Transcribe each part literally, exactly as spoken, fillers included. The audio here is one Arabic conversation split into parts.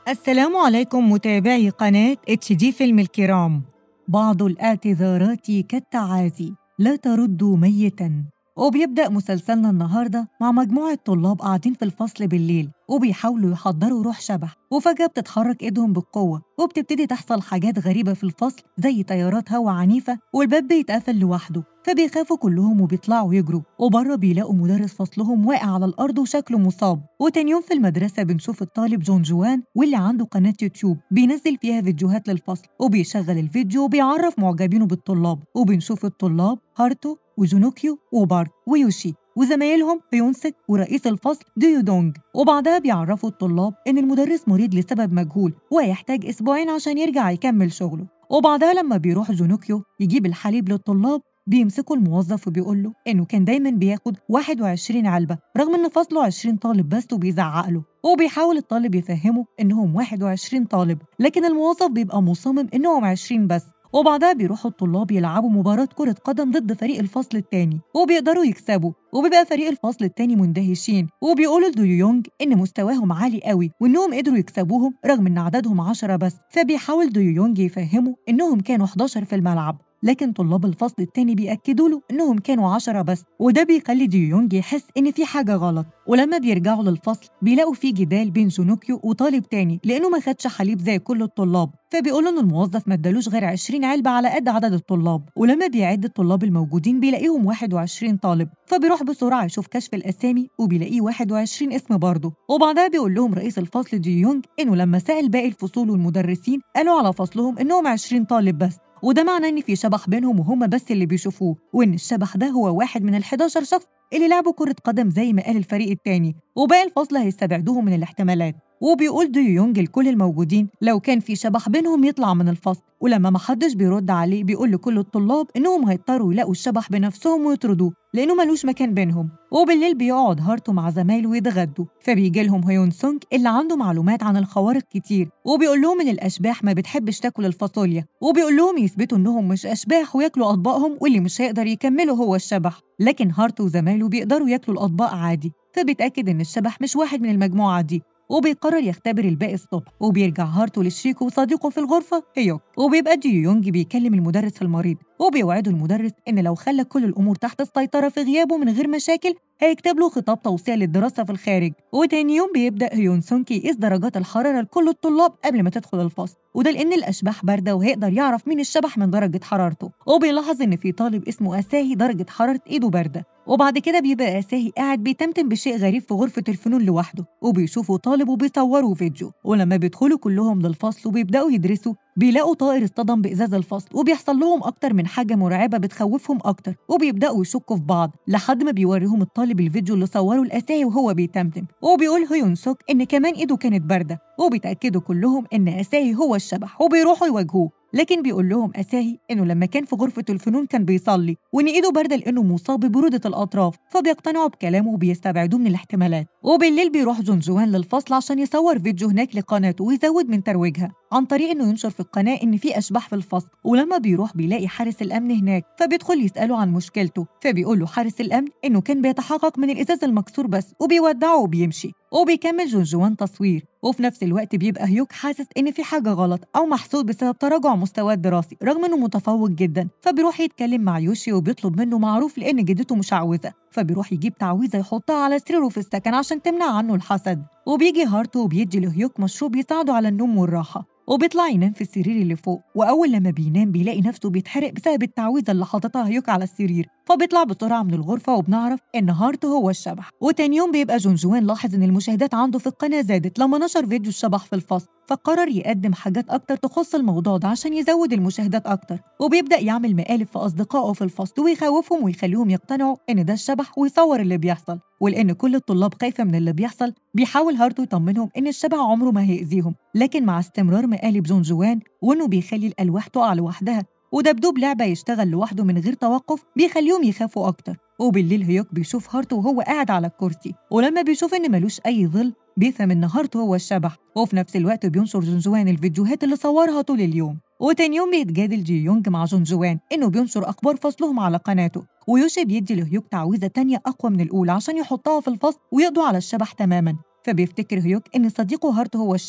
السلام عليكم متابعي قناة اتش دي فيلم الكرام. بعض الاعتذارات كالتعازي، لا تردوا ميتاً. وبيبدأ مسلسلنا النهاردة مع مجموعة طلاب قاعدين في الفصل بالليل وبيحاولوا يحضروا روح شبح، وفجأة بتتحرك إيدهم بالقوة وبتبتدي تحصل حاجات غريبة في الفصل زي تيارات هوا عنيفة والباب بيتقفل لوحده، فبيخافوا كلهم وبيطلعوا يجروا، وبره بيلاقوا مدرس فصلهم واقع على الأرض وشكله مصاب. وتاني يوم في المدرسة بنشوف الطالب جون جوان واللي عنده قناة يوتيوب بينزل فيها فيديوهات للفصل، وبيشغل الفيديو وبيعرف معجبينه بالطلاب، وبنشوف الطلاب هارتو وجونوكيو وبارت ويوشي وزمايلهم هيونسك ورئيس الفصل ديو دونج. وبعدها بيعرفوا الطلاب إن المدرس مريض لسبب مجهول وهيحتاج أسبوعين عشان يرجع يكمل شغله. وبعدها لما بيروح جونوكيو يجيب الحليب للطلاب بيمسكوا الموظف وبيقول له إنه كان دايما بياخد واحد وعشرين علبة رغم إن فصله عشرين طالب بس، وبيزعق له. وبيحاول الطالب يفهمه إنهم واحد وعشرين طالب، لكن الموظف بيبقى مصمم إنهم عشرين بس. وبعدها بيروحوا الطلاب يلعبوا مباراة كرة قدم ضد فريق الفصل التاني وبيقدروا يكسبوا، وبيبقى فريق الفصل التاني مندهشين وبيقولوا لدو يونج إن مستواهم عالي قوي وإنهم قدروا يكسبوهم رغم إن عددهم عشرة بس. فبيحاول دو يونج يفهموا إنهم كانوا حداشر في الملعب، لكن طلاب الفصل التاني بيأكدوا له إنهم كانوا عشرة بس، وده بيخلي ديو يونج يحس إن في حاجة غلط. ولما بيرجعوا للفصل بيلاقوا في جدال بين جونوكيو وطالب تاني لأنه ما خدش حليب زي كل الطلاب، فبيقولوا إن الموظف ما ادالوش غير عشرين علبة على قد عدد الطلاب. ولما بيعد الطلاب الموجودين بيلاقيهم واحد وعشرين طالب، فبيروح بسرعة يشوف كشف الأسامي وبيلاقيه واحد وعشرين اسم برضه. وبعدها بيقول لهم رئيس الفصل ديو يونج إنه لما سأل باقي الفصول والمدرسين قالوا على فصلهم إنهم عشرين طالب بس، وده معناه إن في شبح بينهم وهم بس اللي بيشوفوه، وإن الشبح ده هو واحد من الحداشر شخص اللي لعبوا كرة قدم زي ما قال الفريق التاني، وباقي الفصل هيستبعدوهم من الاحتمالات. وبيقول ديو يونج لكل الموجودين لو كان في شبح بينهم يطلع من الفصل، ولما محدش بيرد عليه بيقول لكل الطلاب إنهم هيضطروا يلاقوا الشبح بنفسهم ويطردوه لأنه ملوش مكان بينهم. وبالليل بيقعد هارتو مع زمايله يتغدوا، فبيجي لهم هيون سونج اللي عنده معلومات عن الخوارق كتير وبيقول لهم إن الأشباح ما بتحبش تاكل الفاصوليا، وبيقول لهم يثبتوا إنهم مش أشباح وياكلوا أطباقهم واللي مش هيقدر يكمله هو الشبح. لكن هارتو وزمايله بيقدروا ياكلوا الأطباق عادي، فبيتأكد إن الشبح مش واحد من المجموعة دي، وبيقرر يختبر الباقي الصبح. وبيرجع هارتو لشريكه وصديقه في الغرفة هيوك، وبيبقى ديو يونج بيكلم المدرس المريض وبيوعده المدرس إن لو خلى كل الأمور تحت السيطرة في غيابه من غير مشاكل هيكتب له خطاب توصية للدراسة في الخارج. وتاني يوم بيبدأ هيون سونج يقيس درجات الحرارة لكل الطلاب قبل ما تدخل الفصل، وده لأن الأشباح باردة وهيقدر يعرف مين الشبح من درجة حرارته. وبيلاحظ إن في طالب اسمه أساهي درجة حرارة إيده باردة. وبعد كده بيبقى أساهي قاعد بيتمتم بشيء غريب في غرفة الفنون لوحده، وبيشوفوا طالب وبيصوروا فيديو. ولما بيدخلوا كلهم للفصل وبيبدأوا يدرسوا بيلاقوا طائر اصطدم بإزاز الفصل، وبيحصل لهم أكتر من حاجة مرعبة بتخوفهم أكتر، وبيبدأوا يشكوا في بعض لحد ما بيوريهم الطالب الفيديو اللي صوره الأساهي وهو بيتمتم، وبيقول هيون سوك إن كمان إيده كانت باردة، وبيتأكدوا كلهم إن أساهي هو الشبح وبيروحوا يواجهوه. لكن بيقول لهم أساهي إنه لما كان في غرفة الفنون كان بيصلي وإن إيده باردة لأنه مصاب ببرودة الأطراف، فبيقتنعوا بكلامه وبيستبعدوه من الاحتمالات. وبالليل بيروح جون جوان للفصل عشان يصور فيديو هناك لقناته ويزود من ترويجها عن طريق إنه ينشر في القناة إن في أشباح في الفصل. ولما بيروح بيلاقي حارس الأمن هناك، فبيدخل يسأله عن مشكلته، فبيقول له حارس الأمن إنه كان بيتحقق من الإزاز المكسور بس، وبيودعه وبيمشي. وبيكمل جون جوان تصوير، وفي نفس الوقت بيبقى هيوك حاسس إن في حاجة غلط أو محسود بسبب تراجع مستواه الدراسي رغم إنه متفوق جدا، فبيروح يتكلم مع يوشي وبيطلب منه معروف لأن جدته مشعوذة، فبيروح يجيب تعويذة يحطها على سريره في السكن عشان تمنع عنه الحسد. وبيجي هارتو وبيدي لهيوك مشروب يساعده على النوم والراحة، وبيطلع ينام في السرير اللي فوق. وأول لما بينام بيلاقي نفسه بيتحرق بسبب التعويذة اللي حاططها هيوك على السرير، فبيطلع بسرعة من الغرفة وبنعرف إن هارتو هو الشبح. وتاني يوم بيبقى جون جوان لاحظ إن المشاهدات عنده في القناة زادت لما نشر فيديو الشبح في الفصل، فقرر يقدم حاجات أكتر تخص الموضوع ده عشان يزود المشاهدات أكتر. وبيبدأ يعمل مقالب في أصدقائه في الفصل ويخوفهم ويخليهم يقتنعوا إن ده الشبح ويصور اللي بيحصل. ولأن كل الطلاب خايفة من اللي بيحصل بيحاول هارتو يطمنهم إن الشبح عمره ما هيأذيهم، لكن مع استمرار مقالب جون جوان وإنه بيخلي الألواح تقع لوحدها ودبدوب لعبة يشتغل لوحده من غير توقف بيخليهم يخافوا أكتر. وبالليل هيوك بيشوف هارتو وهو قاعد على الكرسي، ولما بيشوف إن ملوش أي ظل بيفهم إن هارتو هو الشبح. وفي نفس الوقت بينشر جون جوان الفيديوهات اللي صورها طول اليوم. وتاني يوم بيتجادل جي يونج مع جون جوان إنه بينشر أخبار فصلهم على قناته، ويوشي بيدي لهيوك تعويذة تانية أقوى من الأولى عشان يحطها في الفصل ويقضوا على الشبح تماماً. فبيفتكر هيوك إن صديقه هارتو هو الشبح،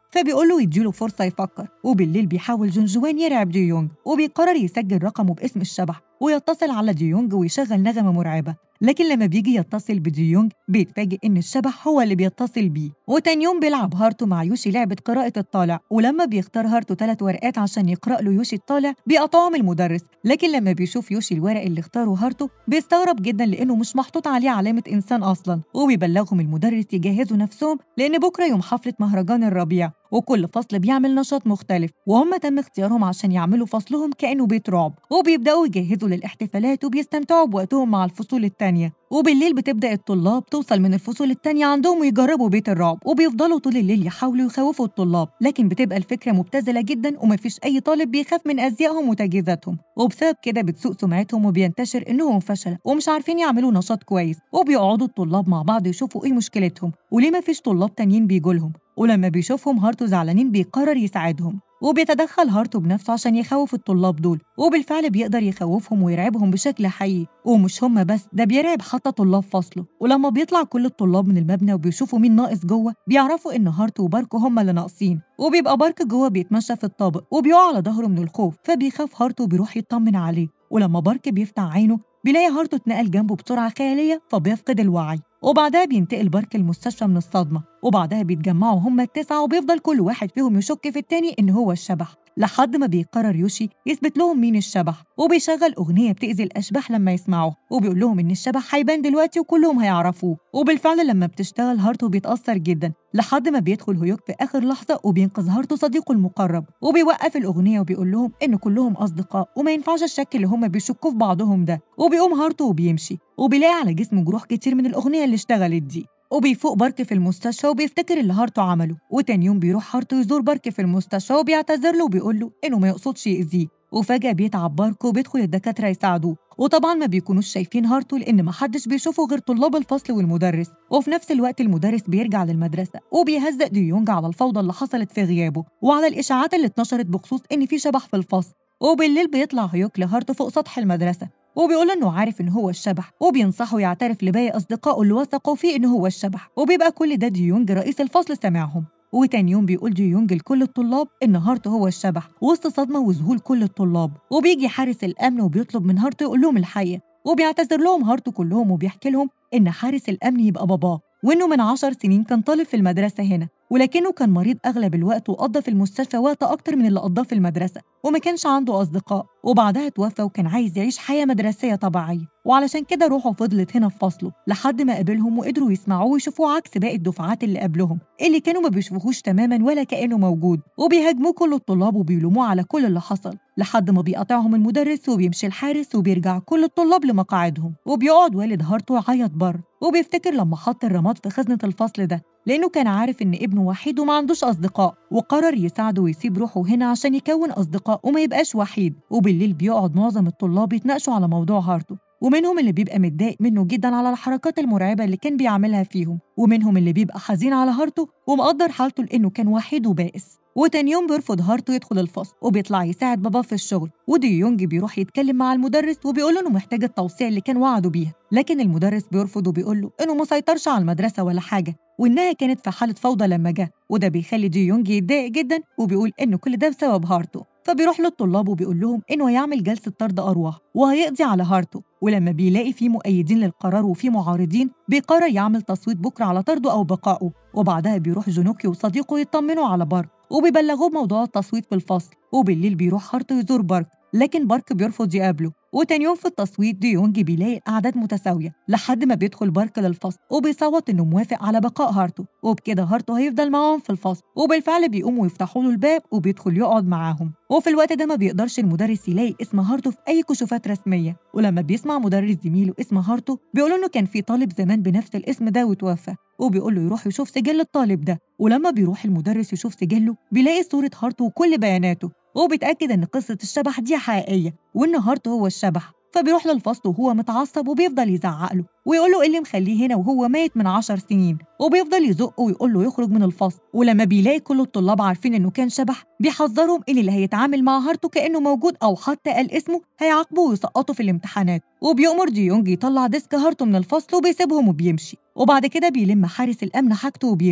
فبيقوله يديله فرصة يفكر. وبالليل بيحاول جون جوان يرعب دي يونج، وبيقرر يسجل رقمه باسم الشبح ويتصل على دي يونج ويشغل نغمة مرعبة. لكن لما بيجي يتصل بدي يونج بيتفاجئ إن الشبح هو اللي بيتصل بيه. وتاني يوم بيلعب هارتو مع يوشي لعبة قراءة الطالع، ولما بيختار هارتو ثلاث ورقات عشان يقرأ له يوشي الطالع بيقطعهم المدرس. لكن لما بيشوف يوشي الورق اللي اختاره هارتو بيستغرب جدا لأنه مش محطوط عليه علامة إنسان أصلا. وبيبلغهم المدرس يجهزوا نفسهم لأن بكرة يوم حفلة مهرجان الربيع، وكل فصل بيعمل نشاط مختلف، وهم تم اختيارهم عشان يعملوا فصلهم كأنه بيت رعب. وبيبدأوا يجهزوا للاحتفالات وبيستمتعوا بوقتهم مع الفصول التانية. وبالليل بتبدأ الطلاب توصل من الفصول التانية عندهم ويجربوا بيت الرعب، وبيفضلوا طول الليل يحاولوا يخوفوا الطلاب. لكن بتبقى الفكرة مبتذلة جدا ومفيش أي طالب بيخاف من أزيائهم وتجهيزاتهم، وبسبب كده بتسوء سمعتهم وبينتشر إنهم فشل ومش عارفين يعملوا نشاط كويس. وبيقعدوا الطلاب مع بعض يشوفوا إيه مشكلتهم وليه مفيش طلاب تانيين بيجولهم. ولما بيشوفهم هارتو زعلانين بيقرر يساعدهم، وبيتدخل هارتو بنفسه عشان يخوف الطلاب دول. وبالفعل بيقدر يخوفهم ويرعبهم بشكل حقيقي. ومش هم بس، ده بيرعب حتى طلاب فصله. ولما بيطلع كل الطلاب من المبنى وبيشوفوا مين ناقص جوه بيعرفوا ان هارتو وباركو هم اللي ناقصين. وبيبقى بارك جوه بيتمشى في الطابق وبيقع على ظهره من الخوف، فبيخاف هارتو وبيروح يطمن عليه. ولما بارك بيفتح عينه بيلاقي هارتو اتنقل جنبه بسرعة خيالية فبيفقد الوعي. وبعدها بينتقل بارك المستشفى من الصدمة. وبعدها بيتجمعوا هما التسعة وبيفضل كل واحد فيهم يشك في التاني إن هو الشبح، لحد ما بيقرر يوشي يثبت لهم مين الشبح. وبيشغل أغنية بتأذي الأشباح لما يسمعوه، وبيقول لهم إن الشبح هيبان دلوقتي وكلهم هيعرفوه. وبالفعل لما بتشتغل هارتو بيتأثر جدا لحد ما بيدخل هيوك في آخر لحظة وبينقذ هارتو صديقه المقرب. وبيوقف الأغنية وبيقول لهم إن كلهم أصدقاء وما ينفعش الشك اللي هما بيشكوا في بعضهم ده. وبيقوم هارتو وبيمشي وبيلاقي على جسمه جروح كتير من الأغنية اللي اشتغلت دي. وبيفوق بارك في المستشفى وبيفتكر اللي هارتو عمله. وتاني يوم بيروح هارتو يزور بارك في المستشفى وبيعتذر له وبيقول له إنه ما يقصدش يأذيه. وفجأة بيتعب بارك وبيدخل الدكاترة يساعدوه، وطبعا ما بيكونوش شايفين هارتو لأن ما حدش بيشوفه غير طلاب الفصل والمدرس. وفي نفس الوقت المدرس بيرجع للمدرسة وبيهزق دي يونج على الفوضى اللي حصلت في غيابه وعلى الإشاعات اللي اتنشرت بخصوص إن في شبح في الفصل. وبالليل بيطلع هيوك لهارتو فوق سطح المدرسة وبيقول إنه عارف إن هو الشبح، وبينصحه يعترف لباقي أصدقائه اللي وثقوا فيه إن هو الشبح. وبيبقى كل ده دي يونج رئيس الفصل سامعهم. وتاني يوم بيقول دي يونج لكل الطلاب إن هارتو هو الشبح وسط صدمة وذهول كل الطلاب. وبيجي حارس الأمن وبيطلب من هارتو يقول لهم الحقيقة، وبيعتذر لهم هارتو كلهم وبيحكي لهم إن حارس الأمن يبقى باباه، وإنه من عشر سنين كان طالب في المدرسة هنا، ولكنه كان مريض أغلب الوقت وقضى في المستشفى وقت أكتر من اللي قضاه في المدرسة، وما كانش عنده أصدقاء، وبعدها توفى وكان عايز يعيش حياة مدرسية طبيعية. وعلشان كده روحه فضلت هنا في فصله لحد ما قابلهم وقدروا يسمعوه ويشوفوه عكس باقي الدفعات اللي قبلهم اللي كانوا ما بيشوفوهوش تماما ولا كأنه موجود. وبيهاجموه كل الطلاب وبيلوموه على كل اللي حصل لحد ما بيقاطعهم المدرس وبيمشي الحارس وبيرجع كل الطلاب لمقاعدهم. وبيقعد والد هارتو يعيط بره وبيفتكر لما حط الرماد في خزنة الفصل ده لأنه كان عارف إن ابنه وحيد وما عندوش أصدقاء، وقرر يساعده ويسيب روحه هنا عشان يكون أصدقاء وما يبقاش وحيد. وبالليل بيقعد معظم الطلاب يتناقشوا على موضوع هارتو، ومنهم اللي بيبقى متضايق منه جدا على الحركات المرعبة اللي كان بيعملها فيهم، ومنهم اللي بيبقى حزين على هارتو ومقدر حالته لأنه كان وحيد وبائس. وتاني يوم بيرفض هارتو يدخل الفصل وبيطلع يساعد باباه في الشغل. ودي يونج بيروح يتكلم مع المدرس وبيقول له إنه محتاج التوصية اللي كان وعده بيها، لكن المدرس بيرفض وبيقول له إنه ما سيطرش على المدرسة ولا حاجة وإنها كانت في حالة فوضى لما جه، وده بيخلي دي يونج يتضايق جدا وبيقول إنه كل ده بسبب هارتو. فبيروح للطلاب وبيقول لهم إنه هيعمل جلسة طرد أرواح وهيقضي على هارتو، ولما بيلاقي فيه مؤيدين للقرار وفيه معارضين بيقرر يعمل تصويت بكرة على طرده أو بقائه. وبعدها بيروح جونوكي وصديقه يطمنوا على بارك وبيبلغوه بموضوع التصويت في الفصل. وبالليل بيروح هارتو يزور بارك لكن بارك بيرفض يقابله. وتاني يوم في التصويت دي يونج بيلاقي الأعداد متساوية لحد ما بيدخل بارك للفصل وبيصوت إنه موافق على بقاء هارتو، وبكده هارتو هيفضل معاهم في الفصل. وبالفعل بيقوموا يفتحوا له الباب وبيدخل يقعد معاهم. وفي الوقت ده ما بيقدرش المدرس يلاقي اسم هارتو في أي كشوفات رسمية، ولما بيسمع مدرس زميله اسم هارتو بيقول إنه كان في طالب زمان بنفس الاسم ده وتوفى، وبيقول له يروح يشوف سجل الطالب ده. ولما بيروح المدرس يشوف سجله بيلاقي صورة هارتو وكل بياناته، وبيتأكد إن قصة الشبح دي حقيقية وإن هارتو هو الشبح. فبيروح للفصل وهو متعصب وبيفضل يزعق له ويقول له إيه اللي مخليه هنا وهو ميت من عشر سنين، وبيفضل يزقه ويقول له يخرج من الفصل. ولما بيلاقي كل الطلاب عارفين إنه كان شبح بيحذرهم إن اللي هيتعامل مع هارتو كأنه موجود أو حتى قال اسمه هيعاقبه ويسقطه في الامتحانات. وبيأمر دي يونج يطلع ديسك هارتو من الفصل وبيسيبهم وبيمشي. وبعد كده بيلم حارس الأمن حاجته وبيمشي.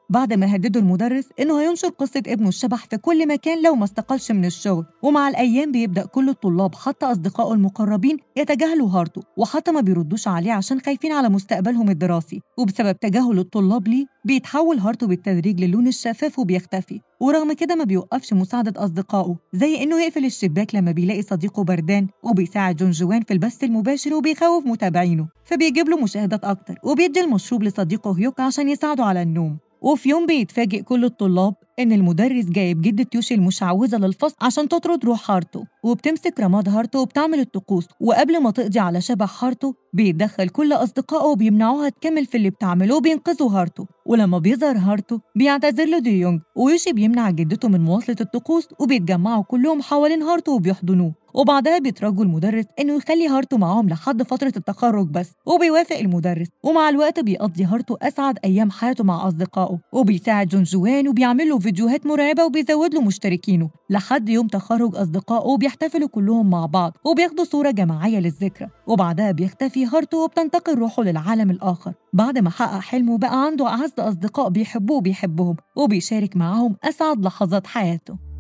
بعد ما هددوا المدرس إنه هينشر قصة ابنه الشبح في كل مكان لو ما استقلش من الشغل. ومع الأيام بيبدأ كل الطلاب حتى أصدقائه المقربين يتجاهلوا هارتو، وحتى ما بيردوش عليه عشان خايفين على مستقبلهم الدراسي. وبسبب تجاهل الطلاب ليه بيتحول هارتو بالتدريج للون الشفاف وبيختفي. ورغم كده ما بيوقفش مساعدة أصدقائه، زي إنه يقفل الشباك لما بيلاقي صديقه بردان، وبيساعد جون جوان في البث المباشر وبيخوف متابعينه، فبيجيب له مشاهدات أكتر وبيدي المشروب لصديقه هيوك عشان يساعده على النوم. وفي يوم بيتفاجئ كل الطلاب إن المدرس جايب جدة يوشي المشعوذة للفصل عشان تطرد روح هارتو، وبتمسك رماد هارتو وبتعمل الطقوس. وقبل ما تقضي على شبح هارتو بيتدخل كل أصدقائه وبيمنعوها تكمل في اللي بتعمله وبينقذوا هارتو. ولما بيظهر هارتو بيعتذر له دي يونج، ويوشي بيمنع جدته من مواصلة الطقوس، وبيتجمعوا كلهم حوالين هارتو وبيحضنوه. وبعدها بيترجوا المدرس إنه يخلي هارتو معاهم لحد فترة التخرج بس، وبيوافق المدرس. ومع الوقت بيقضي هارتو أسعد أيام حياته مع أصدقائه، وبيساعد جون جوان وبيعمل له فيديوهات مرعبة وبيزود له مشتركينه لحد يوم تخرج أصدقائه، وبيحتفلوا كلهم مع بعض وبياخدوا صورة جماعية للذكرى. وبعدها بيختفي هارتو وبتنتقل روحه للعالم الآخر بعد ما حقق حلمه، بقى عنده أعز أصدقاء بيحبوه وبيحبهم، وبيشارك معاهم أسعد لحظات حياته.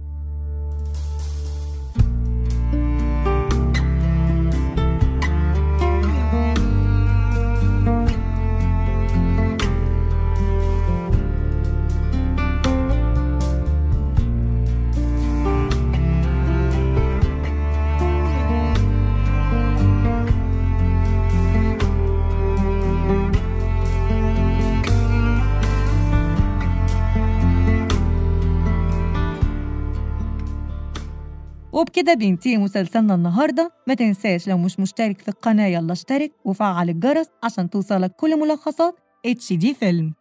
وبكده بينتهي مسلسلنا النهاردة. ما تنساش لو مش مشترك في القناة يلا اشترك وفعل الجرس عشان توصلك كل ملخصات اتش دي فيلم.